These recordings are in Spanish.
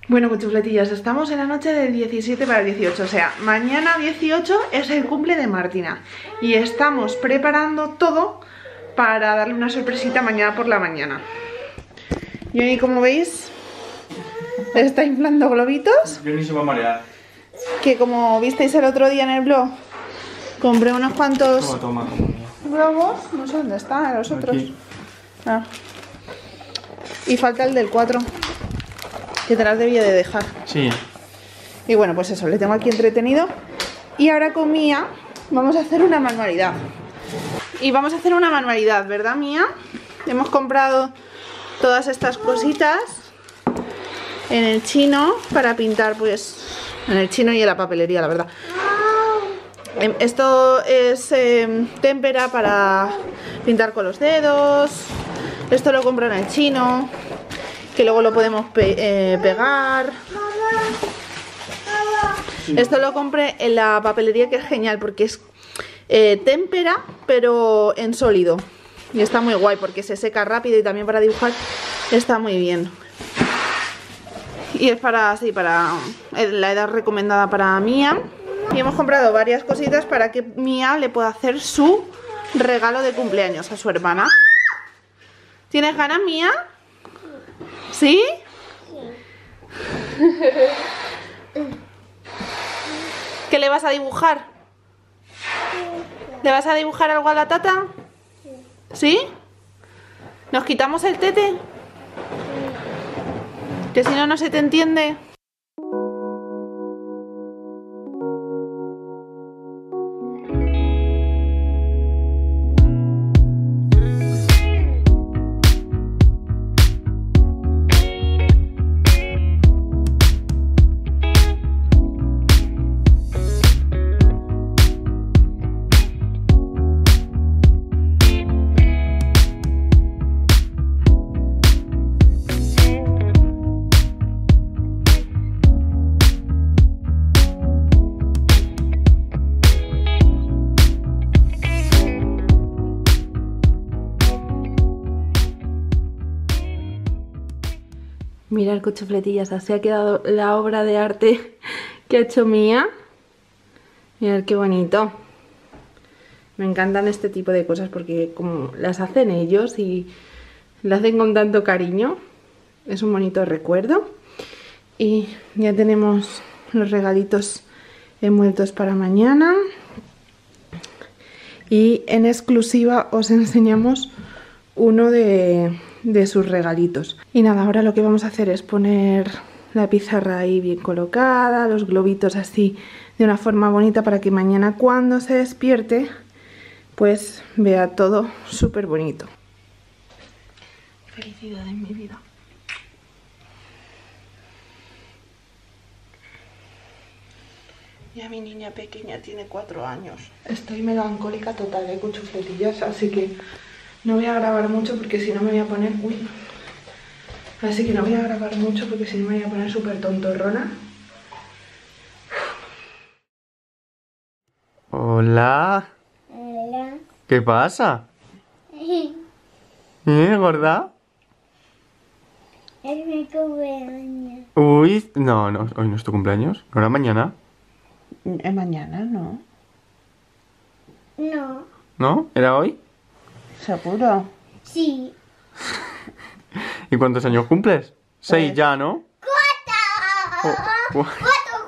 Bueno, cuchufletillas, estamos en la noche del 17 para el 18, o sea, mañana 18 es el cumple de Martina y estamos preparando todo para darle una sorpresita mañana por la mañana. Y hoy, como veis, está inflando globitos. Yo ni se va a marear. Que como visteis el otro día en el blog, compré unos cuantos globos, no sé dónde están los otros. Aquí. Ah. Y falta el del 4. Que te las debía de dejar. Sí. Y bueno, pues eso, le tengo aquí entretenido. Y ahora con Mía vamos a hacer una manualidad. Y vamos a hacer una manualidad, ¿verdad, Mía? Hemos comprado todas estas cositas en el chino para pintar, pues, en el chino y en la papelería, la verdad. Esto es témpera para pintar con los dedos. Esto lo compro en el chino, que luego lo podemos pegar. Esto lo compré en la papelería, que es genial porque es témpera pero en sólido y está muy guay porque se seca rápido y también para dibujar está muy bien. Y es para la edad recomendada para Mía. Y hemos comprado varias cositas para que Mía le pueda hacer su regalo de cumpleaños a su hermana. ¿Tienes ganas, Mía? ¿Sí? ¿Qué le vas a dibujar? ¿Le vas a dibujar algo a la tata? ¿Sí? ¿Nos quitamos el tete? Que si no, no se te entiende. Mirad, cuchufletillas, así ha quedado la obra de arte que ha hecho Mía. Mirad qué bonito. Me encantan este tipo de cosas porque como las hacen ellos y las hacen con tanto cariño, es un bonito recuerdo. Y ya tenemos los regalitos envueltos para mañana. Y en exclusiva os enseñamos uno de sus regalitos. Y nada, ahora lo que vamos a hacer es poner la pizarra ahí bien colocada, los globitos así de una forma bonita para que mañana cuando se despierte pues vea todo súper bonito. Felicidad en mi vida. Ya mi niña pequeña tiene 4 años. Estoy melancólica total de cuchufletillas, así que no voy a grabar mucho porque si no me voy a poner... Uy. Así que no voy a grabar mucho porque si no me voy a poner súper tontorrona. Hola. Hola. ¿Qué pasa? ¿Gorda? Es mi cumpleaños. Uy, no, hoy no es tu cumpleaños. ¿No era mañana? Mañana, ¿no? No. ¿No? ¿Era hoy? ¿Seguro? Sí. ¿Y cuántos años cumples? 6 ya, ¿no? ¡Cuatro!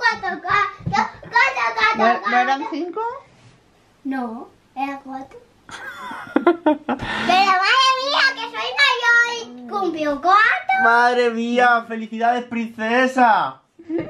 ¿No eran 5? No, era 4. Pero madre mía, que soy mayor y cumplió 4. ¡Madre mía! ¡Felicidades, princesa!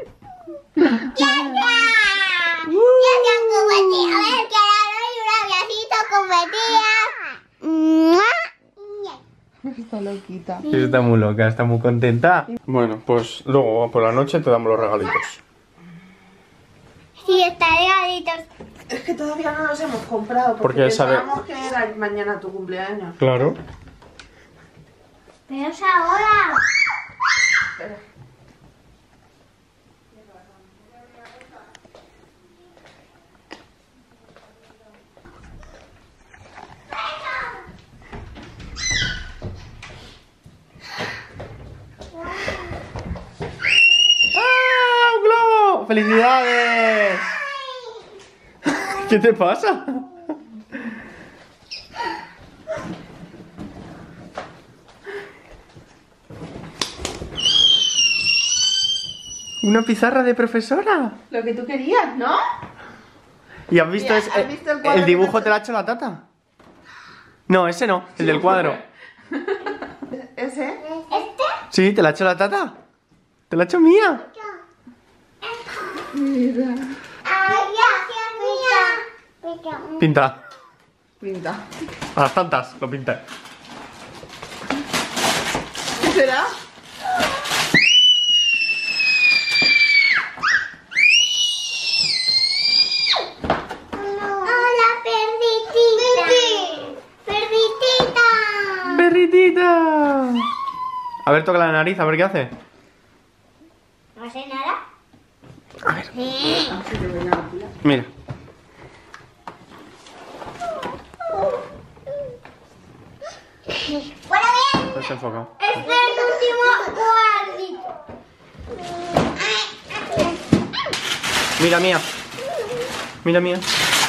A ver, que ahora doy un abracito con Betía. Está loquita. Está muy loca, está muy contenta. Bueno, pues luego por la noche te damos los regalitos. Sí, está regalitos. Es que todavía no los hemos comprado Porque pensábamos que era mañana tu cumpleaños. Claro. Pero es ahora. Espera. ¡Felicidades! ¿Qué te pasa? Una pizarra de profesora. Lo que tú querías, ¿no? ¿Y has visto, Mira, ¿has visto el cuadro el dibujo te lo ha hecho la tata? No, ese no, el del cuadro. ¿Ese? ¿Este? Sí, ¿te la ha hecho la tata? ¿Te la ha hecho mía? Mira. ¡Ay, gracias, mía! Pinta. Pinta. A las tantas, lo pinta. ¿Qué será? ¡Hola, perditita! ¡Perditita! ¡Perritita! A ver, toca la nariz, a ver qué hace. ¿No hace nada? A ver, Sí. mira. Bueno, bien. No se enfoca. Este es el último cuadrito. Mira mía. Mira mía.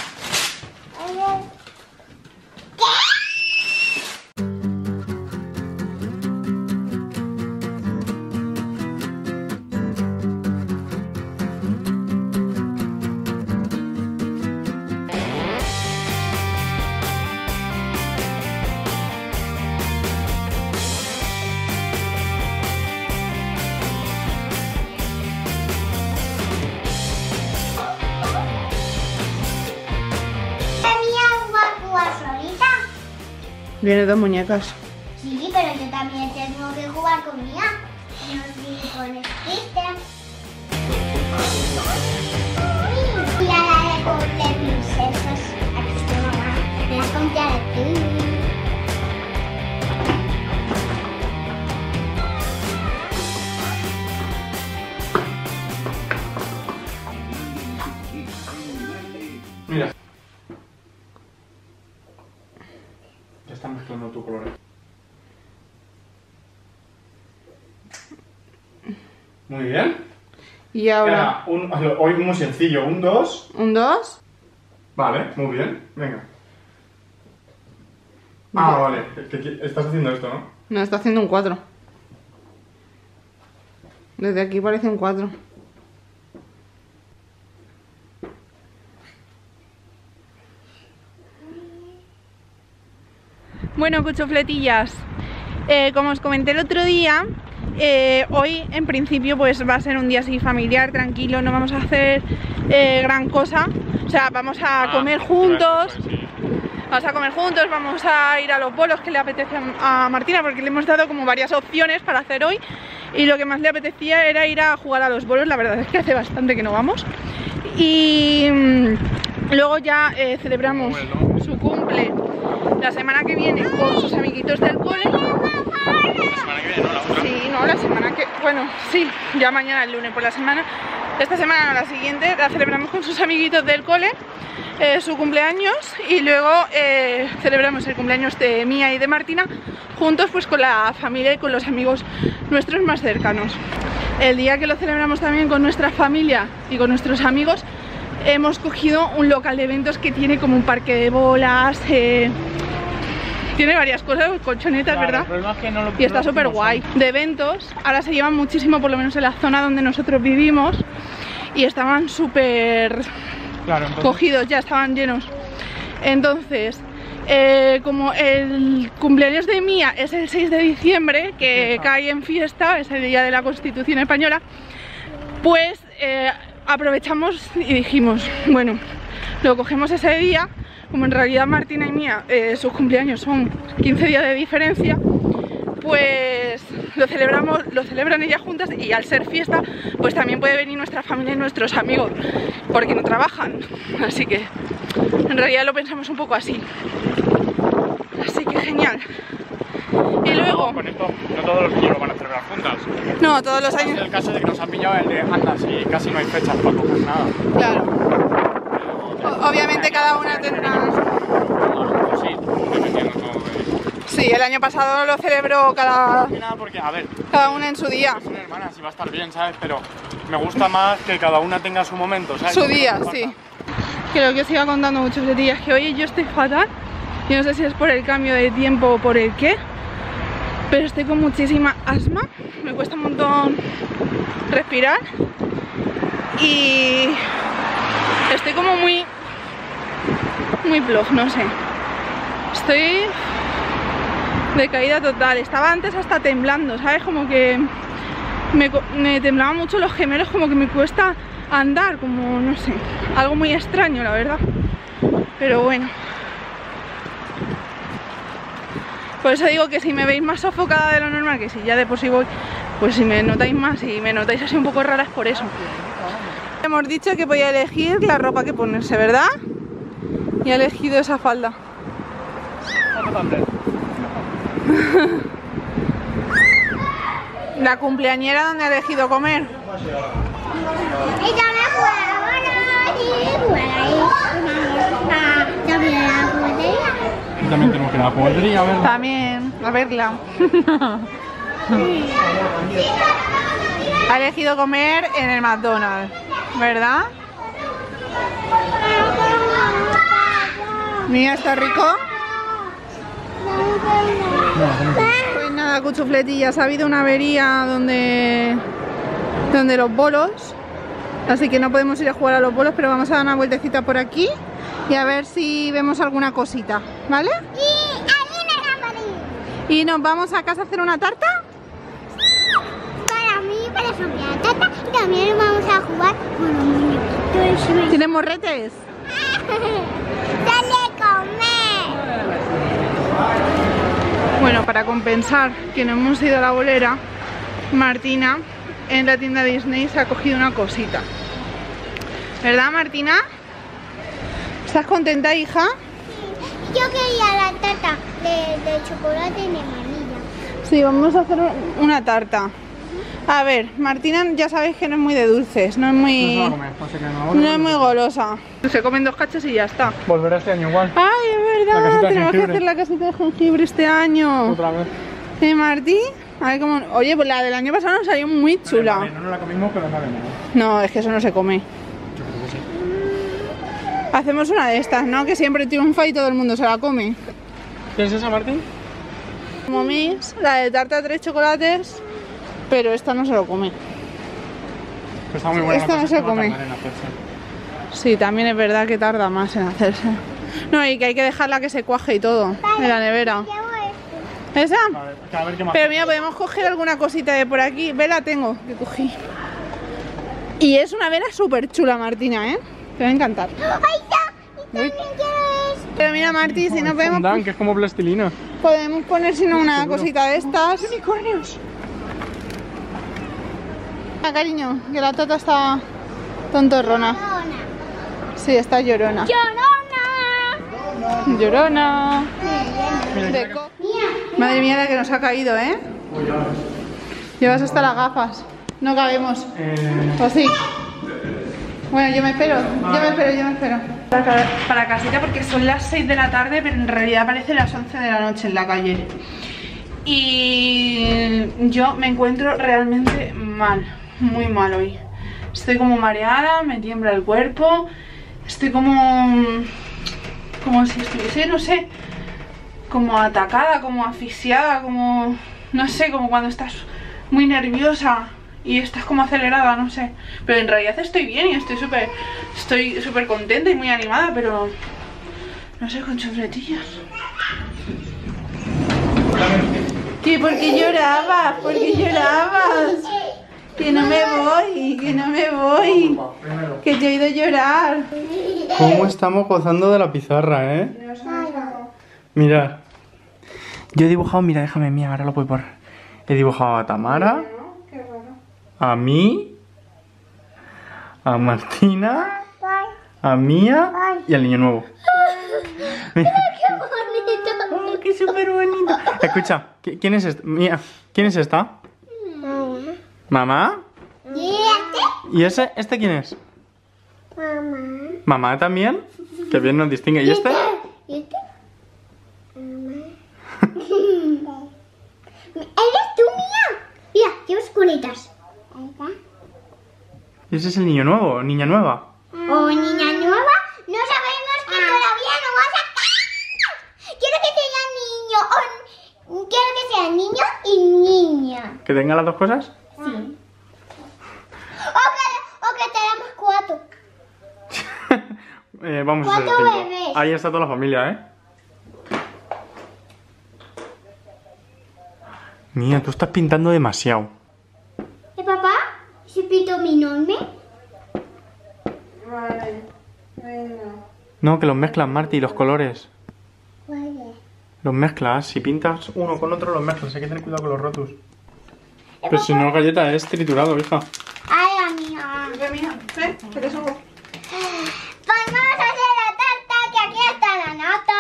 Viene dos muñecas. Sí, pero yo también tengo que jugar con Mía. No sé, con el Kristen. Y la de princesas. Aquí está mamá. Me las compré a ti. Mira. Ya están mezclando tu color. Muy bien. Y ahora, Hoy muy sencillo. Un 2. un 2. Vale, muy bien. Venga. Ah, vale. Estás haciendo esto, ¿no? No, está haciendo un 4. Desde aquí parece un 4. Bueno, cuchufletillas, como os comenté el otro día, hoy en principio pues va a ser un día así familiar, tranquilo, no vamos a hacer gran cosa. O sea, vamos a comer juntos. Vamos a comer juntos, vamos a ir a los bolos que le apetece a Martina, porque le hemos dado como varias opciones para hacer hoy. Y lo que más le apetecía era ir a jugar a los bolos, la verdad es que hace bastante que no vamos. Y luego ya celebramos su cumple la semana que viene con sus amiguitos del cole. La semana que viene, ¿no? La otra. Sí, no, la semana que... Bueno, sí, ya mañana el lunes por la semana. Esta semana no, la siguiente la celebramos con sus amiguitos del cole, su cumpleaños, y luego celebramos el cumpleaños de Mía y de Martina juntos pues con la familia y con los amigos nuestros más cercanos. El día que lo celebramos también con nuestra familia y con nuestros amigos, hemos cogido un local de eventos que tiene como un parque de bolas, tiene varias cosas, colchonetas, claro, ¿verdad? El problema es que no lo, y está súper guay. De eventos, ahora se llevan muchísimo, por lo menos en la zona donde nosotros vivimos, y estaban súper cogidos, ya estaban llenos. Entonces, como el cumpleaños de Mía es el 6 de diciembre, que cae en fiesta, es el día de la Constitución Española, pues aprovechamos y dijimos, bueno, lo cogemos ese día. Como en realidad Martina y Mía, sus cumpleaños son 15 días de diferencia, pues lo celebran ellas juntas, y al ser fiesta, pues también puede venir nuestra familia y nuestros amigos, porque no trabajan. Así que en realidad lo pensamos un poco así. Así que genial. Y luego... Con esto, no todos los niños lo van a celebrar juntas. No, todos los años. Es el caso de que nos han pillado el de andas y casi no hay fechas para coger nada. Claro. Obviamente cada una tendrá... Sí, dependiendo todo de... Sí, el año pasado lo celebró cada Porque, a ver, una en su día. es una hermana, sí va a estar bien, ¿sabes? Pero me gusta más que cada una tenga su momento, ¿sabes? Su día, sí. Que lo que os iba contando muchos días, que oye, yo estoy fatal. Yo no sé si es por el cambio de tiempo o por el qué, pero estoy con muchísima asma. Me cuesta un montón respirar. Y estoy como muy plof, no sé. Estoy de caída total. Estaba antes hasta temblando, ¿sabes? Como que me temblaban mucho los gemelos, como que me cuesta andar, como no sé, algo muy extraño, la verdad. Pero bueno. Por eso digo que si me veis más sofocada de lo normal, que si ya de por sí voy, pues si me notáis más y me notáis así un poco rara es por eso. Hemos dicho que voy a elegir la ropa que ponerse, ¿verdad? Y he elegido esa falda. La cumpleañera, ¿dónde ha elegido comer? Y también También tenemos que ir a la juguetería, a verla. También, a verla. Ha elegido comer en el McDonald's, ¿verdad? Mira, ¿está rico? Pues nada, cuchufletillas, ha habido una avería donde los bolos, así que no podemos ir a jugar a los bolos, pero vamos a dar una vueltecita por aquí y a ver si vemos alguna cosita, ¿vale? Y nos vamos a casa a hacer una tarta. Para mí, para Sofía, tata, y también vamos a jugar con los muñequitos. ¿Tienen morretes? ¡Dale a comer! Bueno, para compensar que no hemos ido a la bolera, Martina en la tienda Disney se ha cogido una cosita. ¿Verdad, Martina? ¿Estás contenta, hija? Yo quería la tarta de chocolate y de vainilla. Sí, vamos a hacer una tarta. A ver, Martina ya sabéis que no es muy de dulces, no es muy golosa. Se comen 2 cachos y ya está. Volverá este año igual. Ay, es La verdad, casita de tenemos que jengibre. hacer la casita de jengibre este año. Otra vez. Martí? A ver cómo... Oye, pues la del año pasado nos salió muy chula. Vale, no nos la comimos, pero sabe nada. No, es que eso no se come. Yo creo que sí. Hacemos una de estas, ¿no? Que siempre triunfa y todo el mundo se la come. ¿Qué es esa, Martín? Como Mix, la de tarta 3 chocolates, pero esta no se lo come. Pues está muy buena. Esta la no cosa, se va a come. tardar en hacerse. Sí, también es verdad que tarda más en hacerse. No, y que hay que dejarla que se cuaje y todo, en la nevera. Llevo esto. ¿Esa? A ver qué más. Pero mira, podemos coger alguna cosita de por aquí. Vela tengo, que cogí. Y es una vela súper chula, Martina, ¿eh? Te va a encantar. ¡Ay, ya! Y también quiero esto. Pero mira, Martí, si no Fondant, que es como plastilina. podemos poner si no una cosita de estas. ¡Unicornios! Ah, cariño, que la tata está tontorrona. Sí, está llorona. ¡Llorona! Llorona. Mira, De co- Madre mía, la que nos ha caído, ¿eh? Llevas hasta las gafas. No cabemos. ¿O sí? Bueno, yo me espero. Para casita porque son las 6 de la tarde, pero en realidad parece las 11 de la noche en la calle. Y yo me encuentro realmente mal, muy mal hoy. Estoy como mareada, me tiembla el cuerpo. Estoy como si estuviese, no sé, como atacada, como asfixiada, como, no sé, como cuando estás muy nerviosa y estás como acelerada, no sé. Pero en realidad estoy bien y estoy súper contenta y muy animada, pero no sé, con chufletillas. ¿Qué? ¿Por qué llorabas? ¿Por qué llorabas? Que no me voy, que no me voy. Que te he oído llorar. ¿Cómo estamos gozando de la pizarra, eh? Mirad. Yo he dibujado, mira, déjame, mía, ahora lo voy por. He dibujado a Tamara, a mí, a Martina, a Mía y al niño nuevo. Mira. ¡Bonito! Oh, qué súper bonito. Escucha, ¿quién es esta? Mía, ¿quién es esta? ¿Mamá? ¿Y este? ¿Y este quién es? Mamá. ¿Mamá también? Que bien nos distingue. ¿Y este? ¿Y este? Mamá. Ese es el niño nuevo, niña nueva. O niña nueva, no sabemos que todavía no va a sacar. Quiero que sea niño, o quiero que sea niño y niña. ¿Que tenga las dos cosas? Sí. O que tenemos 4. Vamos a hacer 4 5. bebés. Ahí está toda la familia, ¿eh? Mía, tú estás pintando demasiado. ¿Y papá? ¿Si pinto mi nombre? Vale, venga. No, que los mezclas, Marti, los colores. Vale. Los mezclas. Si pintas uno con otro, los mezclas. Hay que tener cuidado con los rotus. Pero si no, galleta, es triturado, hija. Ay, amiga. Ven, mija, ven, que te subo. Pues vamos a hacer la tarta, que aquí está la nata.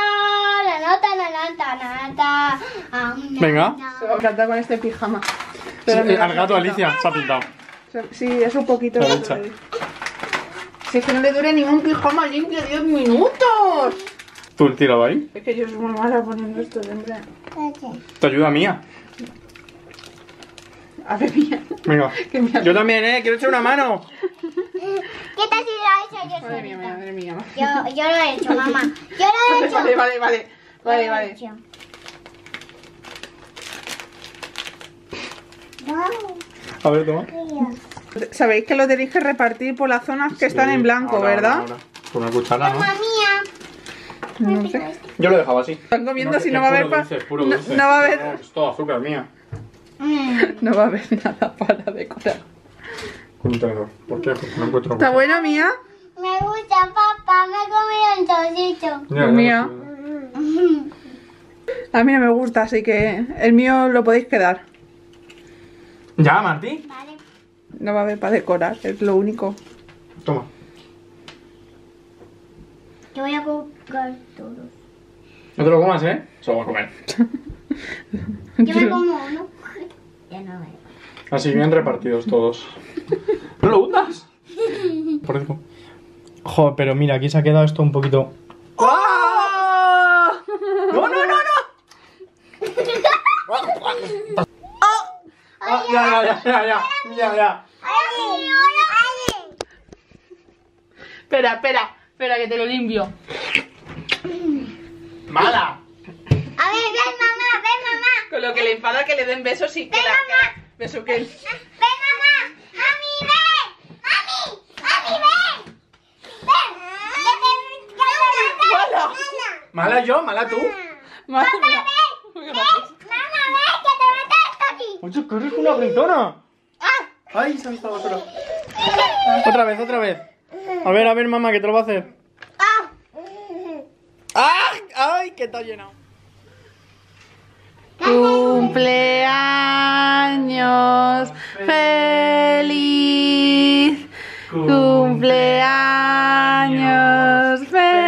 Venga. Se va a encantar con este pijama. Sí, mira, al gato Alicia se ha pintado. Sí, es un poquito. La de leche. Si es que no le dure ningún pijama limpio 10 minutos. Tú el tirado ahí. Es que yo soy muy mala poniendo esto siempre. Te ayuda mía. A ver, mía. Venga. Que me- Yo también, quiero echar una mano. ¿Qué tal si lo he hecho yo Madre mía, solita? madre mía. Yo lo he hecho, mamá. Yo lo he hecho. Vale. Yo lo he Vale. hecho. Wow. A ver, toma. Sabéis que lo tenéis que repartir por las zonas que están en blanco, Ahora, ¿verdad? ahora. Con una cuchara, ¿no? Mamá mía. No sé. Yo lo dejaba así. Están comiendo si no es va a haber puro pa- dulce, es puro no- dulce. no va a haber- No, es todo azúcar mía. No va a haber nada para decorar. Con un tenedor. ¿Por qué? Porque no encuentro ¿Está buena, mía? Me gusta, papá. Me he comido un trocito. Ya, ya, Mía. lo sé. A mí no me gusta, así que el mío lo podéis quedar. ¿Ya, Martí? Vale. No va a haber para decorar, es lo único. Toma. Yo voy a comer todo. No te lo comas, ¿eh? Se lo voy a comer. Yo me como uno. Ya no veo. Así bien repartidos todos. ¿No lo hundas? Por eso. Joder, pero mira, aquí se ha quedado esto un poquito... ¡Ah! ¡No, no, no, no! Ah, ya. Espera, que te lo limpio. ¡Mala! A ver, ven, mamá. Con lo que le enfada que le den besos y que la... Beso que... Ven, mamá. Mami, ven. Mami, ven. Ven. ¡Mala! ¿Mala yo? ¿Mala tú? Madre mía. Mamá, ven, que te meto esto aquí. ¡Oye, qué rico una gritona! ¡Ay, se ha visto la basura! Otra vez. A ver, mamá, que te lo va a hacer. ¡Ah! ¡Ay, que está llenado! Cumpleaños feliz. Cumpleaños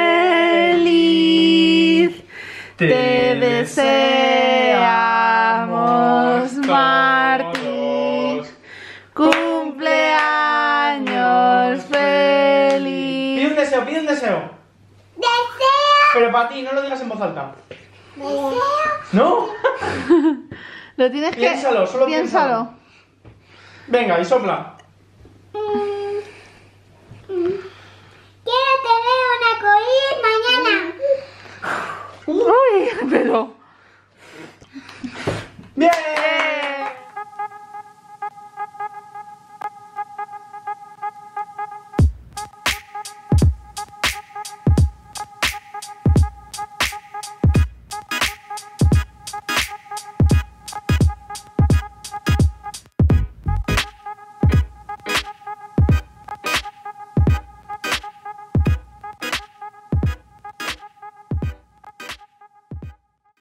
feliz. Te deseamos, Martín. Cumpleaños feliz. Pide un deseo. Deseo. Pero para ti, no lo digas en voz alta. ¿No? Lo tienes que... Piénsalo, solo piénsalo. Venga, y sopla. Quiero tener un arcoíris mañana. Uy, pero...